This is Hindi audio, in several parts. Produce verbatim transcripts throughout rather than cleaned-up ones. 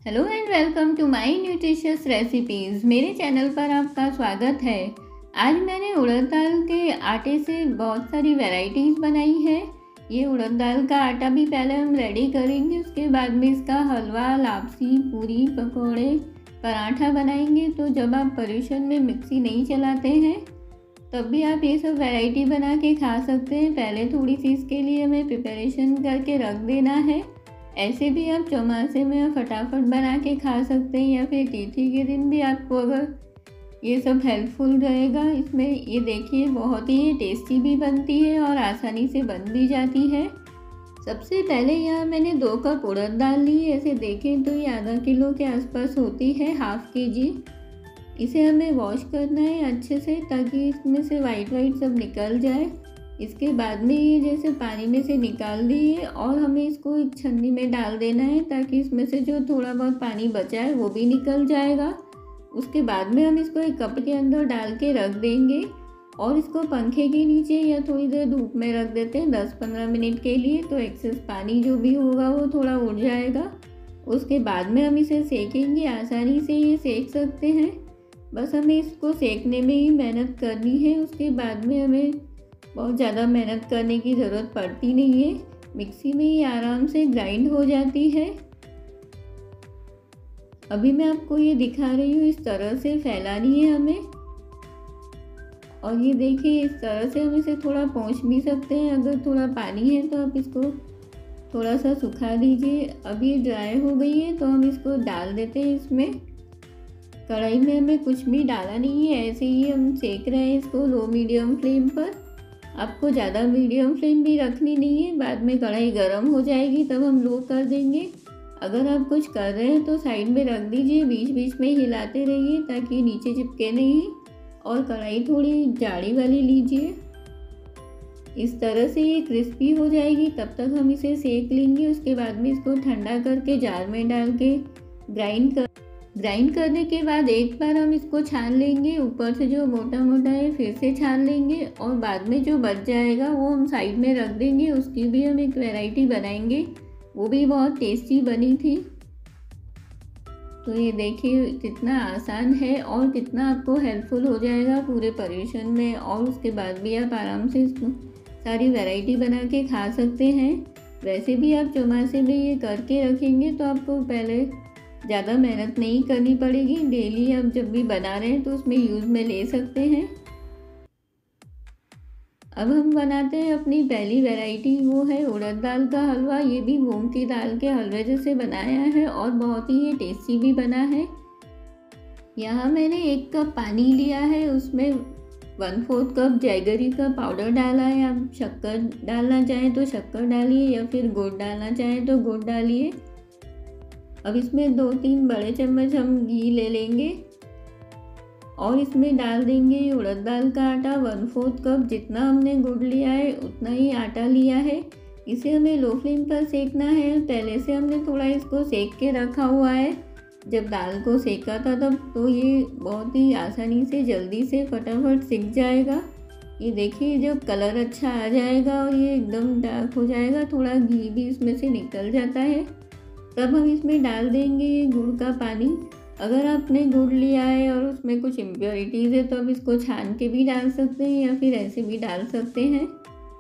Hello and welcome to my nutritious recipes. मेरे चैनल पर आपका स्वागत है। आज मैंने उड़द दाल के आटे से बहुत सारी वैरायटीज़ बनाई है। ये उड़द दाल का आटा भी पहले हम रेडी करेंगे, उसके बाद में इसका हलवा, लापसी, पूरी, पकोड़े, पराठा बनाएंगे। तो जब आप परेशान में मिक्सी नहीं चलाते हैं तब भी आप ये सब वैरायटी बना के खा सकते हैं। पहले थोड़ी सी इसके लिए हमें प्रिपरेशन करके रख देना है। ऐसे भी आप चौमासे में फटाफट बना के खा सकते हैं, या फिर तिथि के दिन भी आपको अगर ये सब हेल्पफुल रहेगा। इसमें ये देखिए बहुत ही टेस्टी भी बनती है और आसानी से बन भी जाती है। सबसे पहले यहाँ मैंने दो कप उड़द दाल ली। ऐसे देखें तो ये आधा किलो के आसपास होती है, हाफ के जी। इसे हमें वॉश करना है अच्छे से ताकि इसमें से वाइट वाइट सब निकल जाए। इसके बाद में ये जैसे पानी में से निकाल दिए और हमें इसको एक छन्नी में डाल देना है ताकि इसमें से जो थोड़ा बहुत पानी बचा है वो भी निकल जाएगा। उसके बाद में हम इसको एक कप के अंदर डाल के रख देंगे और इसको पंखे के नीचे या थोड़ी देर धूप में रख देते हैं दस पंद्रह मिनट के लिए। तो एक्सेस पानी जो भी होगा वो थोड़ा उड़ जाएगा। उसके बाद में हम इसे सेकेंगे। आसानी से ये सेक सकते हैं, बस हमें इसको सेकने में ही मेहनत करनी है। उसके बाद में हमें बहुत ज़्यादा मेहनत करने की ज़रूरत पड़ती नहीं है, मिक्सी में ही आराम से ग्राइंड हो जाती है। अभी मैं आपको ये दिखा रही हूँ, इस तरह से फैलानी है हमें। और ये देखिए इस तरह से हम इसे थोड़ा पोंछ भी सकते हैं। अगर थोड़ा पानी है तो आप इसको थोड़ा सा सुखा दीजिए। अब ये ड्राई हो गई है तो हम इसको डाल देते हैं इसमें। कढ़ाई में हमें कुछ भी डाला नहीं है, ऐसे ही हम सेक रहे हैं इसको लो मीडियम फ्लेम पर। आपको ज़्यादा मीडियम फ्लेम भी रखनी नहीं है, बाद में कढ़ाई गर्म हो जाएगी तब हम लो कर देंगे। अगर आप कुछ कर रहे हैं तो साइड में रख दीजिए, बीच बीच में हिलाते रहिए ताकि नीचे चिपके नहीं। और कढ़ाई थोड़ी जाड़ी वाली लीजिए। इस तरह से ये क्रिस्पी हो जाएगी, तब तक हम इसे सेक लेंगे। उसके बाद में इसको ठंडा करके जार में डाल के ग्राइंड कर ग्राइंड करने के बाद एक बार हम इसको छान लेंगे। ऊपर से जो मोटा मोटा है फिर से छान लेंगे और बाद में जो बच जाएगा वो हम साइड में रख देंगे। उसकी भी हम एक वैरायटी बनाएंगे, वो भी बहुत टेस्टी बनी थी। तो ये देखिए कितना आसान है और कितना आपको हेल्पफुल हो जाएगा पूरे परेशान में। और उसके बाद भी आप आराम से इसको सारी वैरायटी बना के खा सकते हैं। वैसे भी आप चौमासे में ये करके रखेंगे तो आपको पहले ज़्यादा मेहनत नहीं करनी पड़ेगी। डेली आप जब भी बना रहे हैं तो उसमें यूज़ में ले सकते हैं। अब हम बनाते हैं अपनी पहली वैरायटी, वो है उड़द दाल का हलवा। ये भी मूंग की दाल के हलवे जैसे बनाया है और बहुत ही ये टेस्टी भी बना है। यहाँ मैंने एक कप पानी लिया है, उसमें वन फोर्थ कप जैगरी का पाउडर डाला है। आप शक्कर डालना चाहें तो शक्कर डालिए या फिर गुड़ डालना चाहें तो गुड़ डालिए। अब इसमें दो तीन बड़े चम्मच हम घी ले लेंगे और इसमें डाल देंगे उड़द दाल का आटा। वन फोर्थ कप जितना हमने गुड़ लिया है उतना ही आटा लिया है। इसे हमें लो फ्लेम पर सेकना है। पहले से हमने थोड़ा इसको सेक के रखा हुआ है। जब दाल को सेका था तब तो ये बहुत ही आसानी से जल्दी से फटाफट सिक जाएगा। ये देखिए जब कलर अच्छा आ जाएगा और ये एकदम डार्क हो जाएगा, थोड़ा घी भी इसमें से निकल जाता है, तब हम इसमें डाल देंगे ये गुड़ का पानी। अगर आपने गुड़ लिया है और उसमें कुछ इम्प्योरिटीज़ है तो आप इसको छान के भी डाल सकते हैं या फिर ऐसे भी डाल सकते हैं।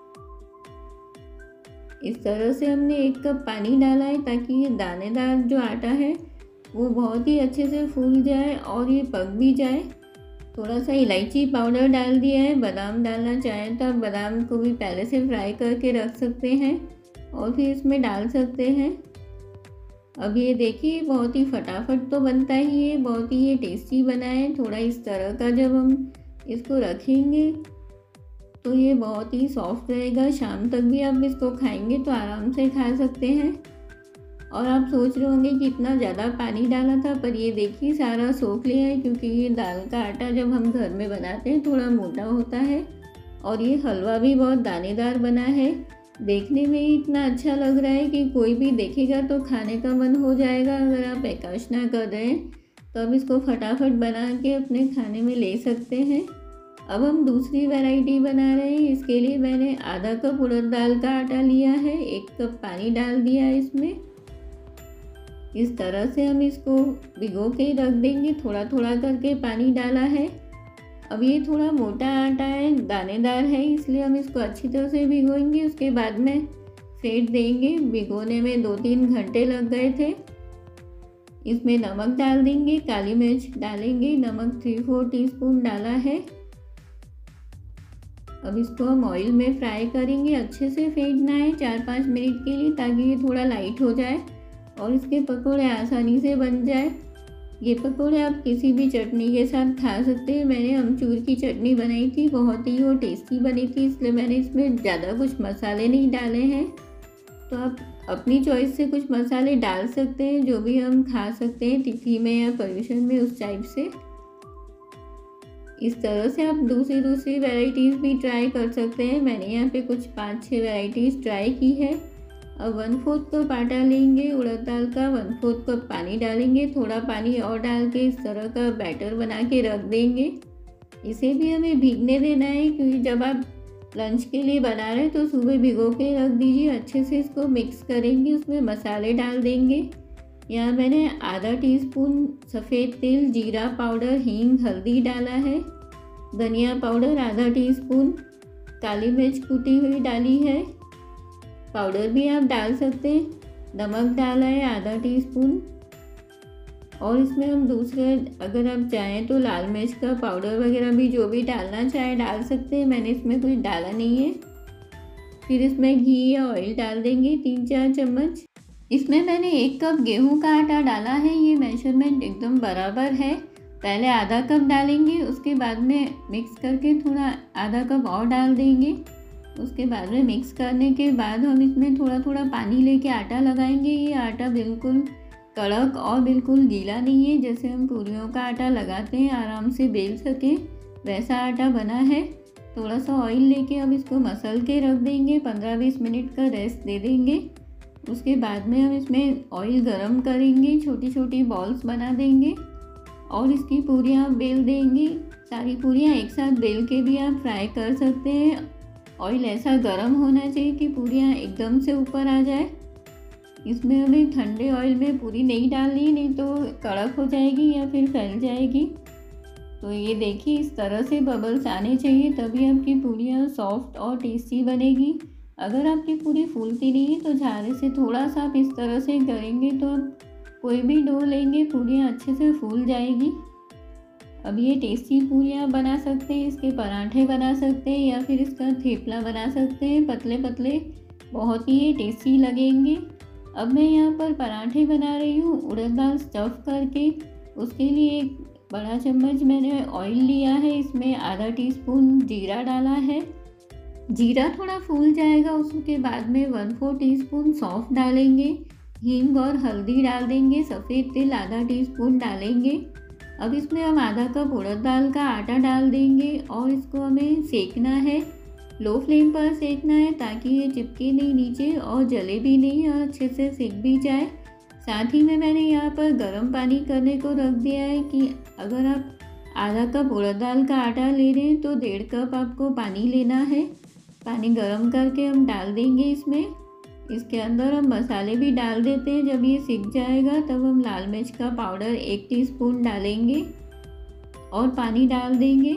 इस तरह से हमने एक कप पानी डाला है ताकि ये दानेदार जो आटा है वो बहुत ही अच्छे से फूल जाए और ये पक भी जाए। थोड़ा सा इलायची पाउडर डाल दिया है। बादाम डालना चाहें तो आप बादाम को भी पहले से फ्राई करके रख सकते हैं और फिर इसमें डाल सकते हैं। अब ये देखिए बहुत ही फटाफट तो बनता ही है, बहुत ही ये टेस्टी बना है। थोड़ा इस तरह का जब हम इसको रखेंगे तो ये बहुत ही सॉफ्ट रहेगा। शाम तक भी आप इसको खाएंगे तो आराम से खा सकते हैं। और आप सोच रहे होंगे कि इतना ज़्यादा पानी डाला था, पर ये देखिए सारा सोख लिया है, क्योंकि ये दाल का आटा जब हम घर में बनाते हैं थोड़ा मोटा होता है और ये हलवा भी बहुत दानेदार बना है। देखने में ही इतना अच्छा लग रहा है कि कोई भी देखेगा तो खाने का मन हो जाएगा। अगर आप एकादशी कर रहे हैं तो अब इसको फटाफट बना के अपने खाने में ले सकते हैं। अब हम दूसरी वैरायटी बना रहे हैं। इसके लिए मैंने आधा कप उड़द दाल का आटा लिया है, एक कप पानी डाल दिया है इसमें। इस तरह से हम इसको भिगो के रख देंगे, थोड़ा थोड़ा करके पानी डाला है। अब ये थोड़ा मोटा आटा है, दानेदार है, इसलिए हम इसको अच्छी तरह से भिगोएंगे। उसके बाद में फेंट देंगे। भिगोने में दो तीन घंटे लग गए थे। इसमें नमक डाल देंगे, काली मिर्च डालेंगे, नमक थ्री फोर टीस्पून डाला है। अब इसको हम ऑयल में फ्राई करेंगे। अच्छे से फेंटना है चार पाँच मिनट के लिए, ताकि ये थोड़ा लाइट हो जाए और इसके पकोड़े आसानी से बन जाए। ये पकोड़े आप किसी भी चटनी के साथ खा सकते हैं। मैंने अमचूर की चटनी बनाई थी, बहुत ही वो टेस्टी बनी थी, इसलिए मैंने इसमें ज़्यादा कुछ मसाले नहीं डाले हैं। तो आप अपनी चॉइस से कुछ मसाले डाल सकते हैं, जो भी हम खा सकते हैं तिथि में या पर्यूषण में, उस टाइप से। इस तरह से आप दूसरी दूसरी वैरायटीज़ भी ट्राई कर सकते हैं। मैंने यहाँ पे कुछ पाँच छः वैरायटीज़ ट्राई की है। अब वन फोर्थ कप आटा लेंगे उड़द दाल का, वन फोर्थ कप पानी डालेंगे, थोड़ा पानी और डाल के इस तरह का बैटर बना के रख देंगे। इसे भी हमें भीगने देना है, क्योंकि जब आप लंच के लिए बना रहे हैं तो सुबह भिगो के रख दीजिए। अच्छे से इसको मिक्स करेंगे, उसमें मसाले डाल देंगे। यहाँ मैंने आधा टीस्पून सफ़ेद तिल, जीरा पाउडर, हींग, हल्दी डाला है। धनिया पाउडर आधा टीस्पून, काली मिर्च कुटी हुई डाली है, पाउडर भी आप डाल सकते हैं। नमक डाला है आधा टीस्पून। और इसमें हम दूसरे, अगर आप चाहें तो लाल मिर्च का पाउडर वगैरह भी जो भी डालना चाहे डाल सकते हैं। मैंने इसमें कुछ डाला नहीं है। फिर इसमें घी या ऑयल डाल देंगे तीन चार चम्मच। इसमें मैंने एक कप गेहूं का आटा डाला है। ये मेजरमेंट एकदम बराबर है। पहले आधा कप डालेंगे, उसके बाद में मिक्स करके थोड़ा आधा कप और डाल देंगे। उसके बाद में मिक्स करने के बाद हम इसमें थोड़ा थोड़ा पानी लेके आटा लगाएंगे। ये आटा बिल्कुल कड़क और बिल्कुल गीला नहीं है, जैसे हम पूरियों का आटा लगाते हैं आराम से बेल सके, वैसा आटा बना है। थोड़ा सा ऑयल लेके हम इसको मसल के रख देंगे, पंद्रह बीस मिनट का रेस्ट दे देंगे। उसके बाद में हम इसमें ऑयल गरम करेंगे, छोटी छोटी बॉल्स बना देंगे और इसकी पूरियाँ बेल देंगे। सारी पूरियाँ एक साथ बेल के भी आप फ्राई कर सकते हैं। ऑयल ऐसा गर्म होना चाहिए कि पूरियाँ एकदम से ऊपर आ जाए। इसमें हमें ठंडे ऑयल में पूरी नहीं डालनी, नहीं तो कड़क हो जाएगी या फिर फैल जाएगी। तो ये देखिए, इस तरह से बबल्स आने चाहिए, तभी आपकी पूरियाँ सॉफ्ट और टेस्टी बनेगी। अगर आपकी पूरी फूलती नहीं है तो झारे से थोड़ा सा आप इस तरह से करेंगे तो आप कोई भी डो लेंगे, पूरियाँ अच्छे से फूल जाएगी। अब ये टेस्टी पूरियाँ बना सकते हैं, इसके पराठे बना सकते हैं या फिर इसका थेपला बना सकते हैं, पतले पतले, बहुत ही ये टेस्टी लगेंगे। अब मैं यहाँ पर पराठे बना रही हूँ उड़द दाल स्टफ़ करके। उसके लिए एक बड़ा चम्मच मैंने ऑयल लिया है, इसमें आधा टीस्पून जीरा डाला है। जीरा थोड़ा फूल जाएगा, उसके बाद में वन फोर टीस्पून सौंफ डालेंगे, हींग और हल्दी डाल देंगे, सफ़ेद तिल आधा टीस्पून डालेंगे। अब इसमें हम आधा कप उड़द दाल का आटा डाल देंगे और इसको हमें सेकना है, लो फ्लेम पर सेकना है, ताकि ये चिपके नहीं नीचे और जले भी नहीं और अच्छे से सेक भी जाए। साथ ही में मैंने यहाँ पर गर्म पानी करने को रख दिया है कि अगर आप आधा कप उड़द दाल का आटा ले रहे हैं तो डेढ़ कप आपको पानी लेना है। पानी गर्म करके हम डाल देंगे इसमें। इसके अंदर हम मसाले भी डाल देते हैं। जब ये सिक जाएगा तब हम लाल मिर्च का पाउडर एक टीस्पून डालेंगे और पानी डाल देंगे।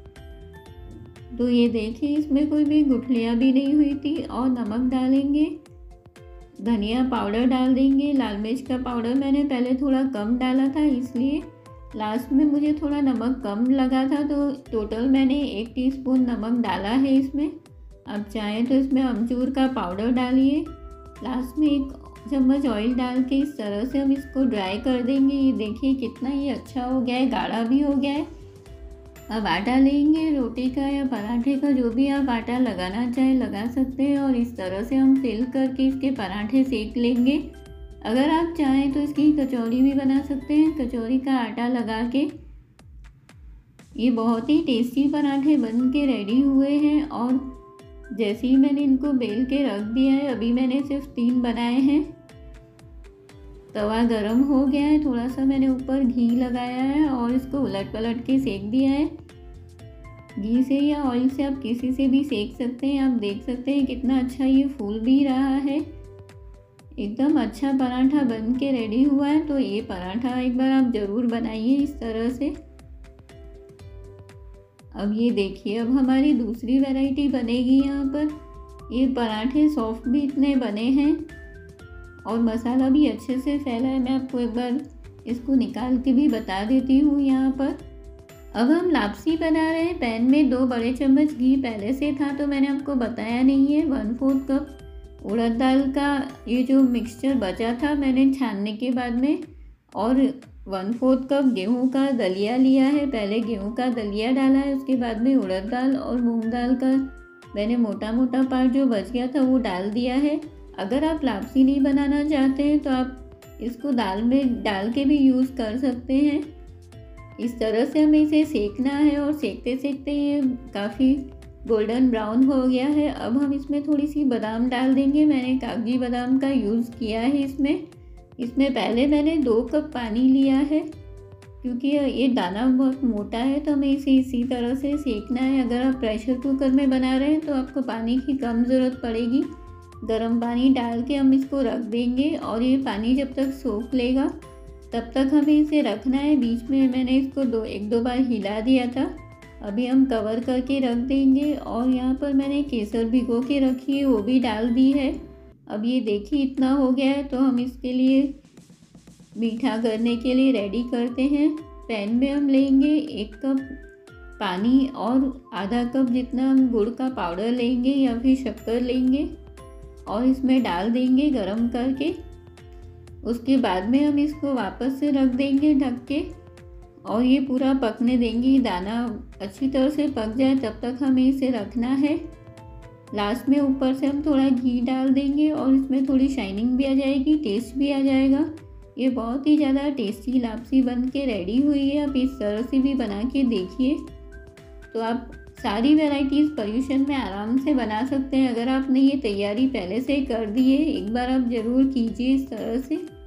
तो ये देखिए, इसमें कोई भी गुठलियाँ भी नहीं हुई थी। और नमक डालेंगे, धनिया पाउडर डाल देंगे। लाल मिर्च का पाउडर मैंने पहले थोड़ा कम डाला था, इसलिए लास्ट में मुझे थोड़ा नमक कम लगा था, तो टोटल मैंने एक टीस्पून नमक डाला है इसमें। आप चाहें तो इसमें अमचूर का पाउडर डालिए। लास्ट में एक चम्मच ऑयल डाल के इस तरह से हम इसको ड्राई कर देंगे। ये देखिए कितना ये अच्छा हो गया है, गाढ़ा भी हो गया है। अब आटा लेंगे, रोटी का या पराठे का, जो भी आप आटा लगाना चाहें लगा सकते हैं, और इस तरह से हम फिल करके इसके पराठे सेक लेंगे। अगर आप चाहें तो इसकी कचौड़ी भी बना सकते हैं, कचौड़ी का आटा लगा के। ये बहुत ही टेस्टी पराठे बन के रेडी हुए हैं। और जैसे ही मैंने इनको बेल के रख दिया है, अभी मैंने सिर्फ तीन बनाए हैं। तवा गरम हो गया है, थोड़ा सा मैंने ऊपर घी लगाया है और इसको उलट पलट के सेक दिया है। घी से या ऑयल से आप किसी से भी सेक सकते हैं। आप देख सकते हैं कितना अच्छा ये फूल भी रहा है। एकदम अच्छा पराठा बन के रेडी हुआ है। तो ये पराठा एक बार आप ज़रूर बनाइए इस तरह से। अब ये देखिए, अब हमारी दूसरी वैरायटी बनेगी यहाँ पर। ये पराठे सॉफ्ट भी इतने बने हैं और मसाला भी अच्छे से फैला है। मैं आपको एक बार इसको निकाल के भी बता देती हूँ यहाँ पर। अब हम लापसी बना रहे हैं। पैन में दो बड़े चम्मच घी पहले से था, तो मैंने आपको बताया नहीं है। वन फोर्थ कप उड़द दाल का ये जो मिक्सचर बचा था मैंने छानने के बाद में, और वन फोर्थ कप गेहूं का दलिया लिया है। पहले गेहूं का दलिया डाला है, उसके बाद में उड़द दाल और मूंग दाल का मैंने मोटा मोटा पार्ट जो बच गया था वो डाल दिया है। अगर आप लापसी नहीं बनाना चाहते हैं तो आप इसको दाल में डाल के भी यूज़ कर सकते हैं। इस तरह से हमें इसे सेकना है और सेकते सेकते ये काफ़ी गोल्डन ब्राउन हो गया है। अब हम इसमें थोड़ी सी बादाम डाल देंगे। मैंने कागजी बादाम का यूज़ किया है इसमें। इसमें पहले मैंने दो कप पानी लिया है, क्योंकि ये दाना बहुत मोटा है तो हमें इसे इसी तरह से सेकना है। अगर आप प्रेशर कुकर में बना रहे हैं तो आपको पानी की कम ज़रूरत पड़ेगी। गर्म पानी डाल के हम इसको रख देंगे और ये पानी जब तक सोख लेगा तब तक हमें इसे रखना है। बीच में मैंने इसको दो एक दो बार हिला दिया था। अभी हम कवर करके रख देंगे। और यहाँ पर मैंने केसर भिगो के रखी है, वो भी डाल दी है। अब ये देखिए इतना हो गया है, तो हम इसके लिए मीठा करने के लिए रेडी करते हैं। पैन में हम लेंगे एक कप पानी और आधा कप जितना हम गुड़ का पाउडर लेंगे या फिर शक्कर लेंगे और इसमें डाल देंगे गरम करके। उसके बाद में हम इसको वापस से रख देंगे ढक के और ये पूरा पकने देंगे। दाना अच्छी तरह से पक जाए तब तक हमें इसे रखना है। लास्ट में ऊपर से हम थोड़ा घी डाल देंगे और इसमें थोड़ी शाइनिंग भी आ जाएगी, टेस्ट भी आ जाएगा। ये बहुत ही ज़्यादा टेस्टी लापसी बन के रेडी हुई है। आप इस तरह से भी बना के देखिए, तो आप सारी वैरायटीज़ पर्यूषण में आराम से बना सकते हैं। अगर आपने ये तैयारी पहले से कर दी है, एक बार आप ज़रूर कीजिए इस तरह से।